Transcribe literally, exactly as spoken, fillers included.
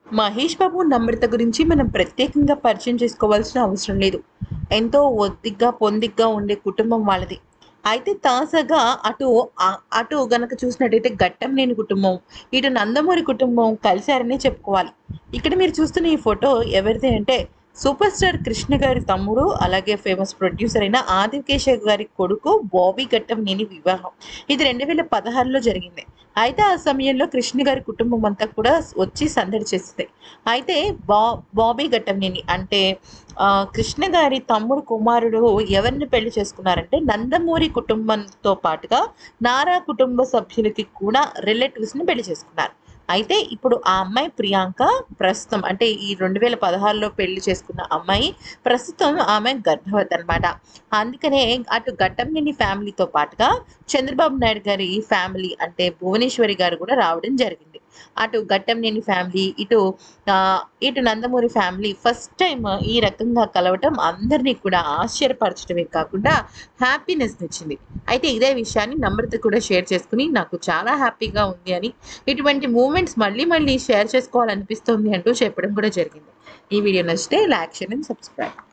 మహేష్ బాబు, నమ్రత గురించి మనం ప్రత్యేకంగా పరిచయం చేసుకోవాల్సిన అవసరం లేదు. ఎంతో ఒద్దిగ్గా, పొందిగ్గా ఉండే కుటుంబం వాళ్ళది. అయితే తాజాగా అటు ఆహ్, అటు గనక చూసినట్టయితే ఘట్టంనేని కుటుంబం, ఇటు నందమూరి కుటుంబం కలిసారనే చెప్పుకోవాలి. ఇక్కడ మీరు చూస్తున్న ఈ ఫోటో ఎవరిది అంటే సూపర్ స్టార్ కృష్ణ గారి తమ్ముడు, అలాగే ఫేమస్ ప్రొడ్యూసర్ అయిన ఆదికేశవ్ గారి కొడుకు బాబీ ఘట్టంనేని వివాహం. ఇది రెండు వేల పదహారులో జరిగింది. అయితే ఆ సమయంలో కృష్ణ గారి కుటుంబం అంతా కూడా వచ్చి సందడి చేసింది. అయితే బా బాబీ ఘట్టంనేని అంటే ఆహ్, కృష్ణ గారి తమ్ముడు కుమారుడు ఎవరిని పెళ్లి చేసుకున్నారంటే నందమూరి కుటుంబంతో పాటుగా నారా కుటుంబ సభ్యులకి కూడా రిలేటివ్స్‌ని పెళ్లి చేసుకున్నారు. అయితే ఇప్పుడు ఆ అమ్మాయి ప్రియాంక ప్రస్తుతం అంటే ఈ రెండు వేల పదహారులో పెళ్లి చేసుకున్న అమ్మాయి ప్రస్తుతం ఆమె గర్భవతి అనమాట. అందుకనే అటు ఘట్టంనేని ఫ్యామిలీతో పాటుగా చంద్రబాబు నాయుడు గారి ఫ్యామిలీ అంటే భువనేశ్వరి గారు కూడా రావడం జరిగింది. అటు ఘట్టంనేని ఫ్యామిలీ, ఇటు ఆహ్, ఇటు నందమూరి ఫ్యామిలీ ఫస్ట్ టైమ్ ఈ రకంగా కలవటం అందరిని కూడా ఆశ్చర్యపరచడమే కాకుండా హ్యాపీనెస్‌నిచ్చింది. అయితే ఇదే విషయాన్ని నమ్రత కూడా షేర్ చేసుకొని నాకు చాలా హ్యాపీగా ఉంది అని, ఇటువంటి మూమెంట్స్ మళ్ళీ మళ్ళీ షేర్ చేసుకోవాలనిపిస్తుంది అంటూ చెప్పడం కూడా జరిగింది. ఈ వీడియో నచ్చితే లైక్, షేర్ అండ్ సబ్స్క్రైబ్.